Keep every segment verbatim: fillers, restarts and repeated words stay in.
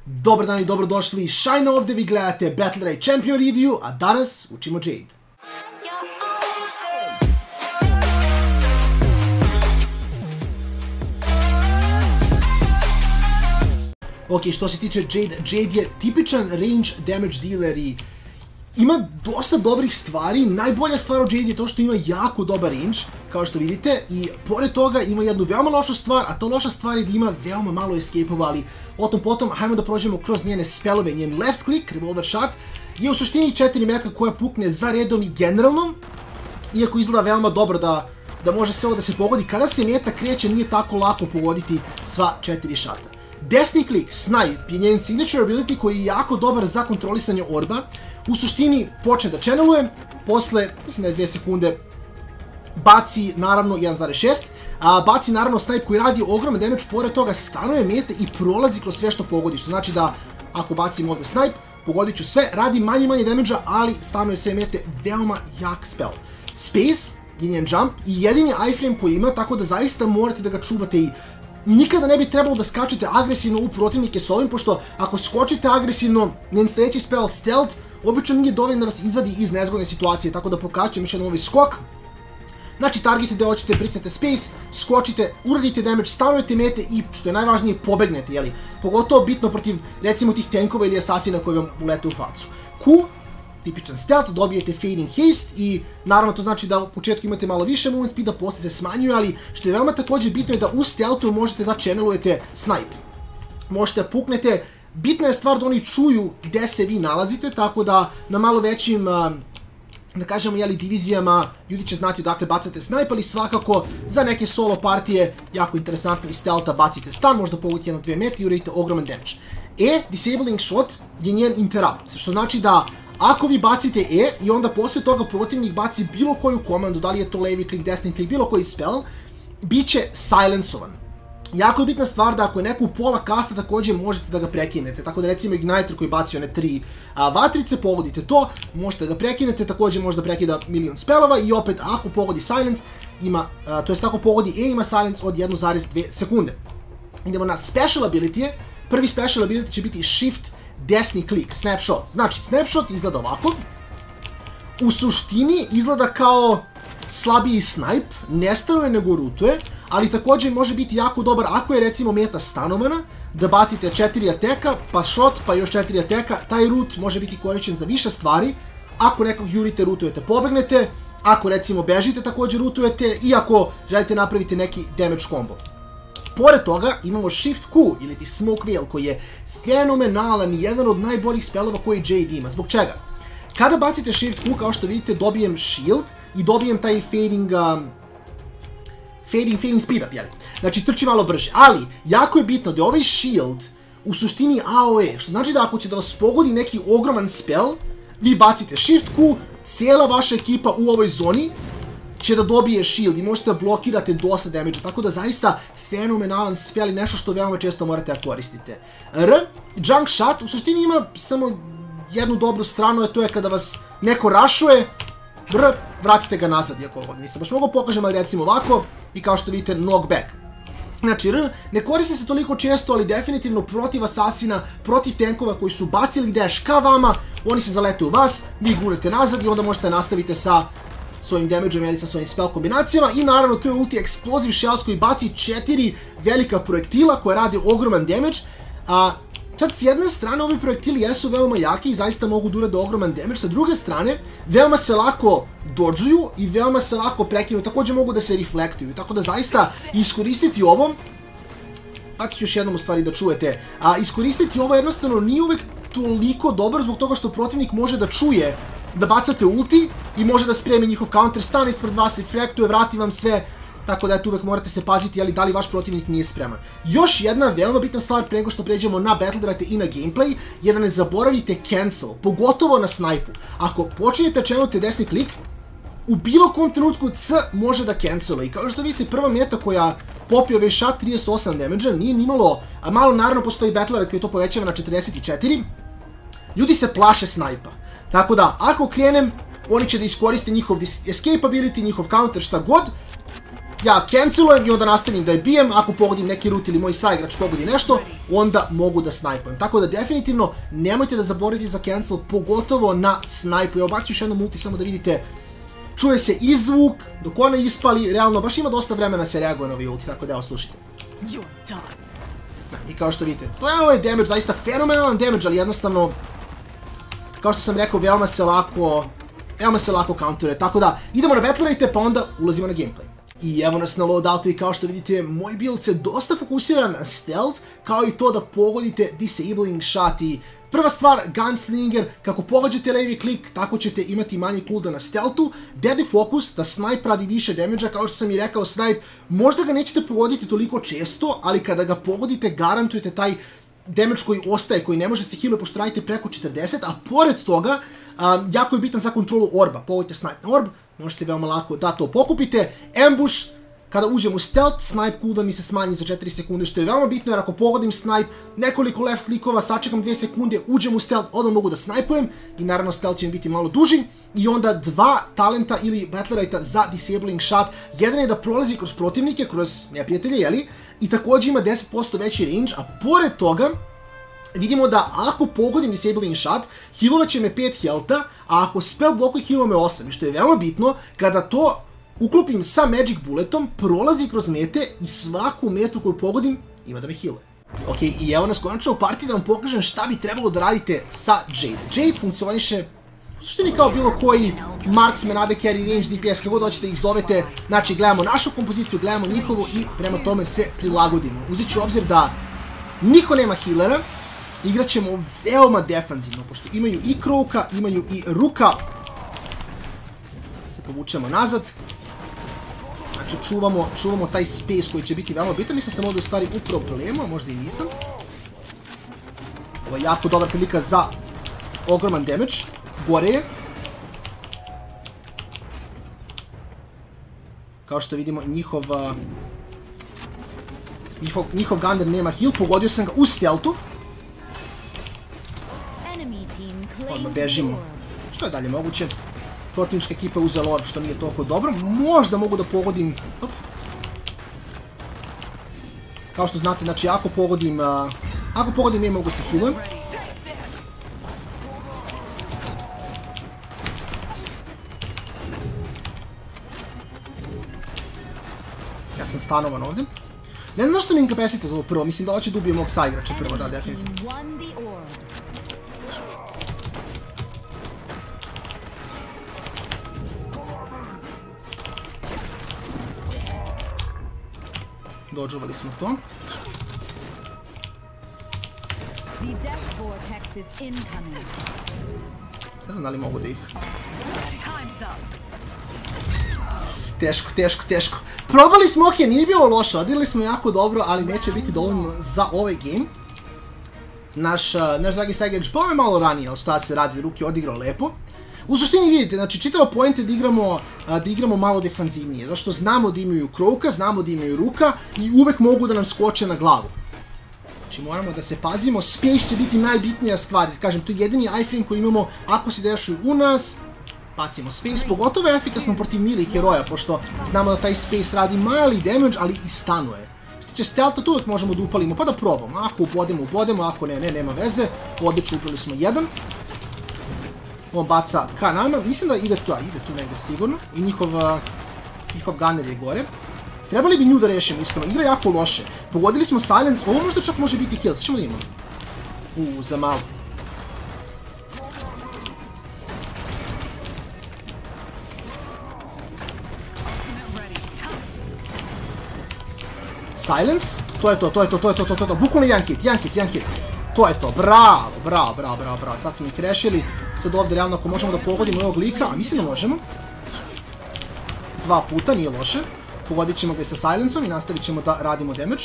Dobar dan i dobrodošli, Shine ovdje, vi gledate Battle Ray Champion Review, a danas učimo Jade. Ok, što se tiče Jade, Jade je tipičan range damage dealer i ima dosta dobrih stvari. Najbolja stvar u Jade je to što ima jako dobar range, kao što vidite, i pored toga ima jednu veoma lošu stvar, a to loša stvar je da ima veoma malo escape-ova, ali o tom potom, hajmo da prođemo kroz njene spellove. Njen left click, revolver shot, je u suštini četiri metka koja pukne za redom i generalno, iako izgleda veoma dobro da, da može sve ovo da se pogodi. Kada se meta kreće, nije tako lako pogoditi sva četiri šata. Desni klik, Snipe, je njen signature ability koji je jako dobar za kontrolisanje orba. U suštini počne da channeluje, posle, mislim da je dve sekunde, baci naravno jedan zarez šest, a baci naravno snipe koji radi ogroman damage, pored toga stanuje mete i prolazi kroz sve što pogodi, što znači da ako bacim ovdje snipe, pogodit ću sve, radi manje manje damage-a, ali stanuje sve mete, veoma jak spell. Space je njen jump i jedini iframe koji ima, tako da zaista morate da ga čuvate i nikada ne bi trebalo da skačete agresivno u protivnike s ovim, pošto ako skočite agresivno, njen sljedeći spell stealth obično nije dovoljno da vas izvadi iz nezgodne situacije, tako da pokazat ću još jedan ovaj skok. Znači, target je da hoćete, pricnete space, skočite, uradite damage, stanujete mete i, što je najvažnije, pobegnete, jeli? Pogotovo bitno protiv, recimo, tih tankova ili asasina koji vam ulete u facu. Q, tipičan stealth, dobijete fading haste i, naravno, to znači da u početku imate malo više movement speeda, posle se smanjuje, ali što je veoma također bitno je da u stealthu možete da channelujete snipe. Možete da puknete. Bitna je stvar da oni čuju gde se vi nalazite, tako da na malo većim, da kažemo, jeli, divizijama ljudi će znati odakle bacate snipe, ali svakako za neke solo partije jako interesantno iz stealtha bacite stun, možda pogodite jedno dve mete i uradite ogroman damage. E, disabling shot je njen interrupt, što znači da ako vi bacite E i onda posle toga protivnik baci bilo koju komandu, da li je to levi klik, desni klik, bilo koji spell, bit će silencovan. Jako je bitna stvar da ako je neko u pola kasta također možete da ga prekinete, tako da recimo Igniter koji baci one tri a, vatrice, pogodite to, možete da ga prekinete, također možda prekida milion spellova i opet ako pogodi silence, ima, a, to jest ako pogodi E ima silence od jedne zarez dve sekunde. Idemo na special ability, prvi special ability će biti shift desni klik, snapshot. Znači, snapshot izgleda ovako, u suštini izgleda kao slabiji snipe, ne stanuje nego rutuje, ali također može biti jako dobar ako je recimo meta stanovana, da bacite četiri ateka, pa shot, pa još četiri ateka, taj root može biti korišćen za više stvari. Ako nekog jurite, rutujete, pobegnete, ako recimo bežite, također rutujete i ako želite napraviti neki damage combo. Pored toga imamo Shift Q ili ti Smoke Veil koji je fenomenalan i jedan od najboljih spellova koji Jade ima. Zbog čega? Kada bacite Shift Q, kao što vidite, dobijem shield i dobijem taj fading, um, fading, fading speed up, jeli? Znači, trči malo brže, ali jako je bitno da je ovaj shield u suštini A O E, što znači da ako će da vas pogodi neki ogroman spell, vi bacite Shift Q, cijela vaša ekipa u ovoj zoni će da dobije shield i možete da blokirate dosta damage, tako da zaista fenomenalan spell i nešto što veoma često morate da koristite. R, Junk Shot, u suštini ima samo jednu dobru stranu, a to je kada vas neko rašuje, br, vratite ga nazad, iako ovo nisam baš mogu pokažem, ali recimo ovako, i kao što vidite, knockback. Znači, R, ne koristi se toliko često, ali definitivno protiv asasina, protiv tankova koji su bacili dash ka vama, oni se zalete u vas, vi gurete nazad i onda možete nastaviti sa svojim damage-om ili sa svojim spell kombinacijama. I naravno, to je ulti Explosive Shells koji baci četiri velika projektila koje radi ogroman damage. A sad, s jedne strane, ovi projektili jesu veoma jaki i zaista mogu da urade ogroman damage, sa druge strane, veoma se lako dodžuju i veoma se lako prekinu, također mogu da se reflektuju, tako da zaista iskoristiti ovo, pa ću još jednom u stvari da čujete, a iskoristiti ovo jednostavno nije uvek toliko dobro zbog toga što protivnik može da čuje da bacate ulti i može da spremi njihov counter, stane ispred vas, reflektuje, vrati vam se. Tako da eto, uvek morate se paziti, ali da li vaš protivnik nije spreman. Još jedna veoma bitna stvar pre nego što pređemo na Battledrate i na gameplay je da ne zaboravite cancel, pogotovo na snipe-u. Ako počinjete channelujete desni klik, u bilo kom trenutku C može da canceluje. I kao što vidite, prva meta koja popi ovaj shot trideset osam damage-a nije nimalo, a malo naravno postoji Battledrate koji to povećava na četrdeset četiri. Ljudi se plaše snipe-a. Tako da, ako krenem, oni će da iskoriste njihov escape ability, njihov counter, šta god. ja cancelujem i onda nastavim da je bijem, ako pogodim neki root ili moj saigrač pogodi nešto, onda mogu da snajpujem. Tako da definitivno nemojte da zaboravite za cancel, pogotovo na snajpu. Evo baću još jedno multi samo da vidite, čuje se i zvuk, dok ona ispali, realno baš ima dosta vremena se reaguje na ovaj ulti, tako da evo slušajte. I kao što vidite, to je ovaj damage, zaista fenomenalan damage, ali jednostavno, kao što sam rekao, veoma se lako, veoma se lako counteruje, tako da idemo na battle rate, pa onda ulazimo na gameplay. I evo nas na loadoutu i kao što vidite, moj build se dosta fokusira na stealth, kao i to da pogodite disabling shot i prva stvar, gunslinger, kako pogađate levi klik, tako ćete imati manji cooldown na stealthu. Deadly focus, da snipe radi više damage-a, kao što sam i rekao, snipe, možda ga nećete pogoditi toliko često, ali kada ga pogodite, garantujete taj damage koji ostaje, koji ne može se healuje pošto radite preko četrdeset, a pored toga, um, jako je bitan za kontrolu orba. Pogodite snipe na orb, možete veoma lako da to pokupite. Ambush, kada uđem u stealth, snipe cooldown mi se smanji za četiri sekunde, što je veoma bitno, jer ako pogodim snipe, nekoliko left klikova, sačekam dvije sekunde, uđem u stealth, odmah mogu da snajpujem i naravno stealth će mi biti malo duži. I onda dva talenta ili battle rate-a za disabling shot. Jedan je da prolazi kroz protivnike, kroz neprijatelje, jeli? I također ima deset posto veći range, a pored toga vidimo da ako pogodim disabling shot, healovat će me pet healtha, a ako spell blokuje healova me osam, što je veoma bitno, kada to uklopim sa Magic Bulletom, prolazi kroz mete i svaku metu koju pogodim ima da me healuje. Ok, i evo nas konačno u partiji da vam pokažem šta bi trebalo da radite sa Jade. Jade funkcioniše u suštini kao bilo koji marksman, A D carry, range, D P S, kako god hoćete ih zovete. Znači, gledamo našu kompoziciju, gledamo njihovu i prema tome se prilagodimo. Uzet ću obzir da niko nema healera, igrat ćemo veoma defanzivno, pošto imaju i Crowka, imaju i Ruka. Se povučemo nazad. Znači, čuvamo, čuvamo taj space koji će biti veoma bitan. Mislim sam ovdje u stvari u problemu, a možda i nisam. Ovo je jako dobra prilika za ogroman damage. Gore je. Kao što vidimo, njihov... Njihov, njihov Gunner nema heal. Pogodio sam ga u stealthu. Odmah bežimo. Što je dalje moguće? Protivnička ekipa je uzela orb, što nije toliko dobro. Možda mogu da pogodim... Op. Kao što znate, znači, ako pogodim... Uh, ako pogodim, ne mogu se healujem. Ja sam stanovan ovdje. Ne znam zašto mi incapacity ovo prvo. Mislim da hoće da ubije mog saigrača prvo, da, definitivno. Dođovali smo to. Ne znam da li mogu da ih... Teško, teško, teško. Probali smo, ok, nije bilo loše, odigrali smo jako dobro, ali neće biti dovoljno za ovaj game. Naš, naš dragi saigrač, pa je malo ranije, ali šta se radi, Ruki odigrao lepo. U suštini vidite, znači čitava poenta je da igramo, da igramo malo defanzivnije, zašto znamo da imaju Crowka, znamo da imaju Ruka i uvek mogu da nam skoče na glavu. Znači moramo da se pazimo, space će biti najbitnija stvar, jer kažem, to je jedini iframe koji imamo, ako se dešuju u nas, bacimo space, pogotovo je efikasno protiv melee heroja, pošto znamo da taj space radi mali damage, ali i stanuje. Što će stealtha, to uvek možemo da upalimo, pa da probamo, ako ubodemo, ubodemo, ako ne, ne, nema veze, odlično upali smo jedan. On baca ka nama, mislim da ide tu, a ide tu negde sigurno, i njihov, njihov gunner je gore. Trebali bi nju da rešimo, iskreno, igra jako loše. Pogodili smo silence, ovo možda čak može biti kill, sad ćemo da imamo. Uuu, za malo. Silence, to je to, to je to, to je to, to je to, bukvalno jedan hit, jedan hit, jedan hit. To je to, bravo, bravo, bravo, bravo, bravo, sad smo ih rešili. Sad ovdje realno ako možemo da pogodimo ovog lika, a mislim da možemo. Dva puta, nije loše. Pogodit ćemo ga i sa silencom i nastavit ćemo da radimo damage.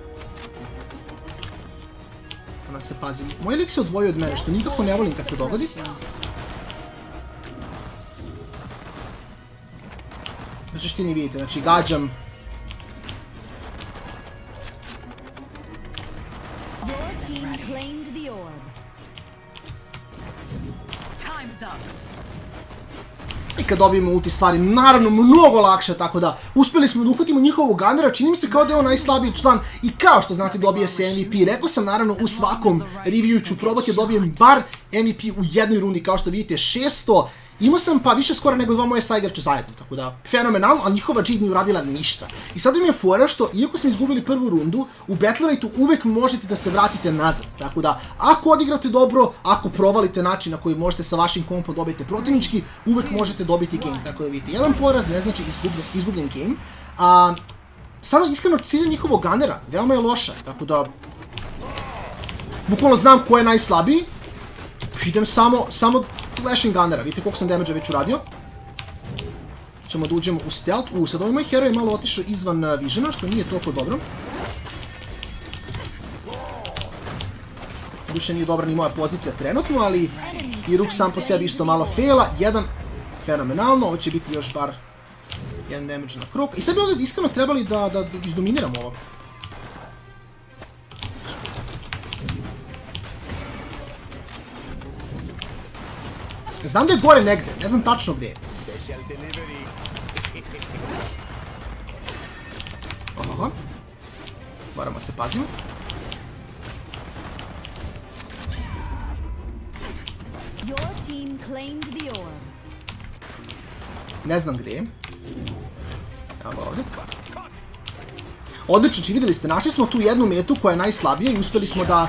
Ona se pazi. Moj lik se odvojio od mene, što nikako ne volim kad se dogodi. U suštini vidite, znači gađam. I kad dobijemo ulti stvari naravno mnogo lakše, tako da uspeli smo da uhvatimo njihovog Gunnera, čini mi se kao da je on najslabiji član i kao što znate dobije se M V P. Rekao sam naravno u svakom review ću probati da dobijem bar M V P u jednoj rundi, kao što vidite šesto. Imao sam pa više skoro nego dva moje saigrača zajedno, tako da fenomenalno, ali njihova Jade nije uradila ništa. I sad mi je fora što, iako smo izgubili prvu rundu, u Battle Rate-u uvek možete da se vratite nazad, tako da ako odigrate dobro, ako provalite način na koji možete sa vašim kompom dobiti protivnički, uvek možete dobiti game, tako da vidite, jedan poraz ne znači izgubljen, izgubljen game. A, sada iskreno cilj njihovog Gunnera, veoma je loša, tako da bukvalno znam ko je najslabiji. Idem samo, samo Flashing Gunnera, vidite koliko sam damage-a već uradio. Ćemo da uđemo u stealth. U, sad ovaj moj hero je malo otišao izvan visiona, što nije toliko dobro. Duše nije dobra ni moja pozicija trenutno, ali i Rook sam po sebi isto malo faila. Jedan, fenomenalno, ovo će biti još bar jedan damage na krok. I sad bi ovdje iskreno trebali da, da izdominiramo ovo. Znam da je gore negde, ne znam tačno gde je. Oho. Moramo se pazimo. Ne znam gde je. Evo ovdje. Odlično, či vidjeli ste, našli smo tu jednu metu koja je najslabija i uspjeli smo da...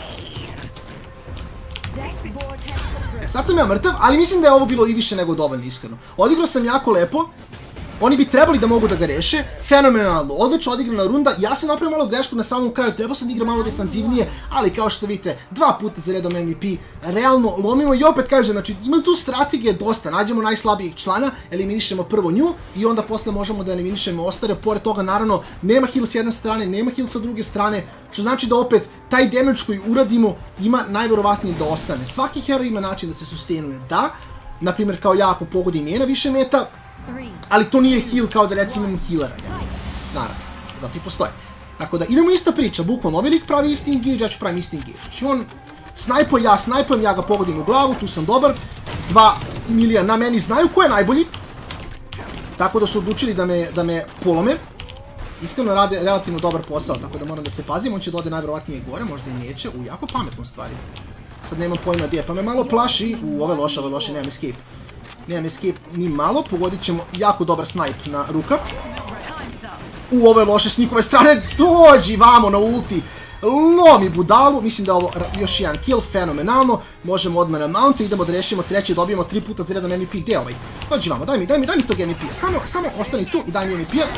Sad sam ja mrtav, ali mislim da je ovo bilo i više nego dovoljno, iskreno. Odigrao sam jako lepo. Oni bi trebali da mogu da ga reše. Fenomenalno, odlično odigrana runda. Ja sam napravio malo grešku na samom kraju, trebao sam da igram malo defanzivnije, ali kao što vidite, dva puta za redom M V P. Realno lomimo i opet kažem, znači imam tu strategije dosta. Nađemo najslabijeg člana, eliminišemo prvo nju i onda posle možemo da eliminišemo ostare. Pored toga, naravno, nema heal s jedne strane, nema heal sa druge strane, što znači da opet taj damage koji uradimo ima najverovatnije da ostane. Svaki hero ima način da se sustainuje, da. Naprimjer, kao ja ako pogodim je na više meta, ali to nije heal kao da recimo imam healera, naravno, zato i postoje. Tako da idemo ista priča, bukvalno ovaj lik pravi isti engage, ja ću pravim isti engage. Znači on snajpuje, ja snajpujem, ja ga pogodim u glavu, tu sam dobar. Dva milija na meni znaju ko je najbolji, tako da su odlučili da me, da me polome. Iskreno rade relativno dobar posao, tako da moram da se pazim, on će da ode najverovatnije gore, možda i neće, u jako pametnom stvari. Sad nemam pojma gdje, pa me malo plaši, u ove loše, ove loše, nemam escape. Nemam escape ni malo, pogodit ćemo jako dobar snipe na Rooka. U, ove loše s njihove strane, dođi vamo na ulti, lomi budalu, mislim da je ovo još jedan kill, fenomenalno, možemo odmah na mountu, idemo da rešimo treći, dobijemo tri puta za redom M V P, gdje je ovaj? Dođi vamo, daj mi, daj mi, daj mi tog M V P-a, samo, samo ostani tu i daj mi M V P-a.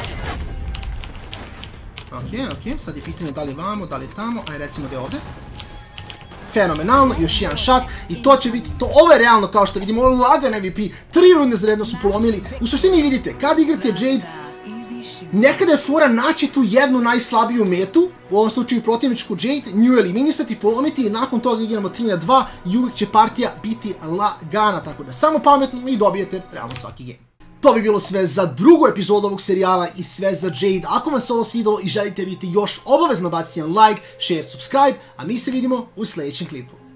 Ok, ok, sad je pitanje da li vamo, da li tamo, aj recimo da je ovdje. Fenomenalno, još jedan shot i to će biti, to, ovo je realno kao što vidimo, lagan M V P, tri runde zaredno su polomili, u suštini vidite, kad igrate Jade, nekada je fora naći tu jednu najslabiju metu, u ovom slučaju protivničku Jade, nju eliminisati, polomiti i nakon toga igramo tri na dva i uvijek će partija biti lagana, tako da samo pametno i dobijete realno svaki game. To bi bilo sve za drugu epizodu ovog serijala i sve za Jade. Ako vam se ovo svidjelo i želite vidjeti još, obavezno bacite jedan like, share, subscribe, a mi se vidimo u sljedećem klipu.